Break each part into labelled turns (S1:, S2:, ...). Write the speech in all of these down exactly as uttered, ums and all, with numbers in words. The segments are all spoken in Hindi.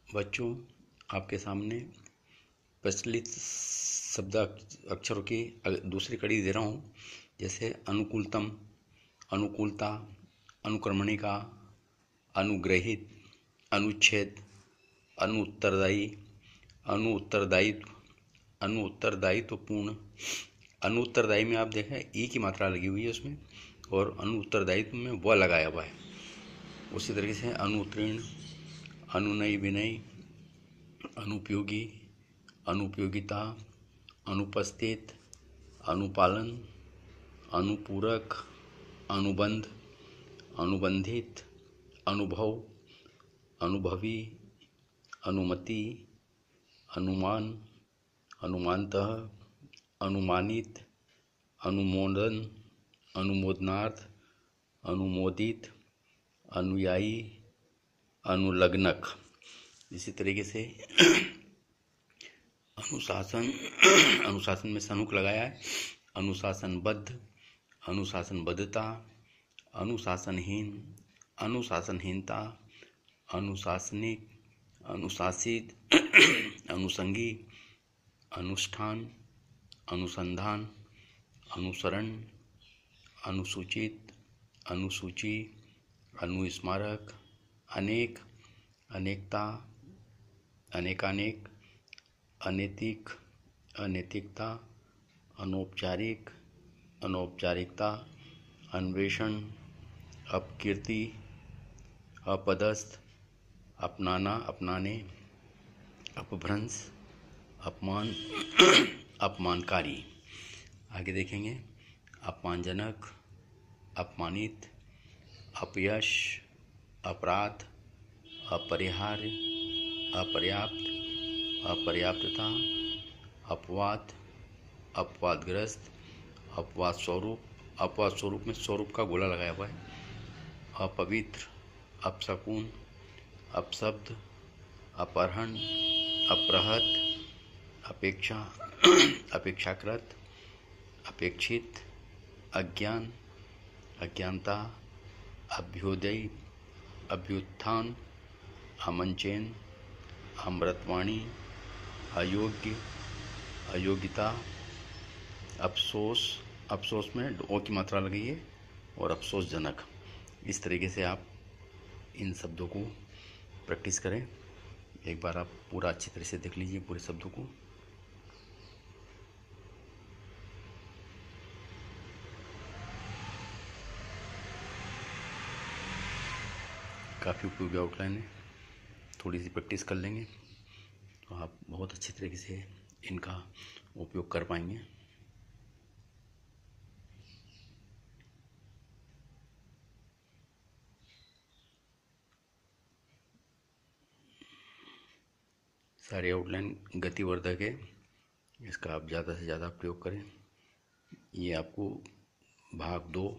S1: बच्चों, आपके सामने प्रचलित शब्द अक्षरों की दूसरी कड़ी दे रहा हूँ। जैसे अनुकूलतम, अनुकूलता, अनुक्रमणिका, अनुग्रहित, अनुच्छेद, अनुत्तरदायी, अनुत्तरदायित्व, अनुत्तरदायित्वपूर्ण। अनुत्तरदायी में आप देखें ई की मात्रा लगी हुई है उसमें, और अनुत्तरदायित्व में व लगाया हुआ है। उसी तरीके से अनुत्तीर्ण, अनुनयी विनयी, अनुपयोगी, अनुपयोगिता, अनुपस्थित, अनुपालन, अनुपूरक, अनुबंध, अनुबंधित, अनुभव, अनुभवी, अनुमति, अनुमान, अनुमानतः, अनुमानित, अनुमोदन, अनुमोदनार्थ, अनुमोदित, अनुयायी, अनुलग्नक। इसी तरीके से अनुशासन, अनुशासन में सनुक लगाया है। अनुशासनबद्ध, अनुशासनबद्धता, अनुशासनहीन, अनुशासनहीनता, अनुशासनिक, अनुशासित, अनुषंगी, अनुष्ठान, अनुसंधान, अनुसरण, अनुसूचित, अनुसूची, अनुस्मारक, अनेक, अनेकता, अनेकानेक, अनैतिक, अनैतिकता, अनौपचारिक, अनौपचारिकता, अन्वेषण, अपकीर्ति, अपदस्थ, अपनाना, अपनाने, अपभ्रंश, अपमान, अपमानकारी। आगे देखेंगे अपमानजनक, अपमानित, अपयश, अपराध, अपरिहार्य, अपर्याप्त, अपर्याप्तता, अपवाद, अपवादग्रस्त, अपवाद स्वरूप। अपवाद स्वरूप में स्वरूप का गोला लगाया हुआ है। अपवित्र, अपशकुन, अपशब्द, अपहरण, अपहृत, अपेक्षा, अपेक्षाकृत, अपेक्षित, अज्ञान, अज्ञानता, अभ्युदय, अभ्युत्थान, अमंचन, अमृतवाणी, अयोग्य, अयोग्यता, अफसोस। अफसोस में ओ की मात्रा लगी है, और अफसोसजनक। इस तरीके से आप इन शब्दों को प्रैक्टिस करें। एक बार आप पूरा अच्छी तरह से देख लीजिए पूरे शब्दों को। काफ़ी उपयोगी आउटलाइन है। थोड़ी सी प्रैक्टिस कर लेंगे तो आप बहुत अच्छी तरीके से इनका उपयोग कर पाएंगे। सारे आउटलाइन गतिवर्धक है, इसका आप ज़्यादा से ज़्यादा प्रयोग करें। ये आपको भाग दो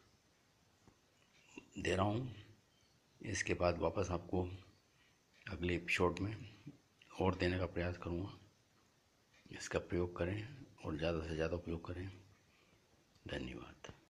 S1: दे रहा हूँ। इसके बाद वापस आपको अगले एपिसोड में और देने का प्रयास करूँगा। इसका प्रयोग करें और ज़्यादा से ज़्यादा उपयोग करें। धन्यवाद।